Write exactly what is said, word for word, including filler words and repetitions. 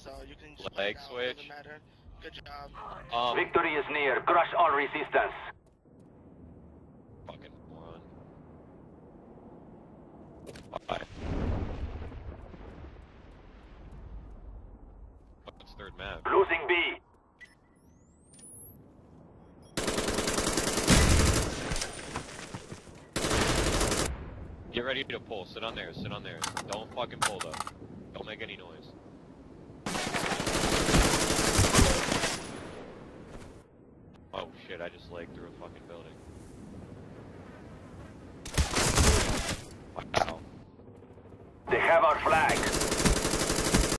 so you can just leg out, switch. doesn't matter. Good job. Um, Victory is near. Crush all resistance. fucking moron. Bye. What's third map? Losing B. Get ready to pull. Sit on there. Sit on there. Don't fucking pull though. Don't make any noise. Oh shit, I just lagged through a fucking building. Wow. They have our flag.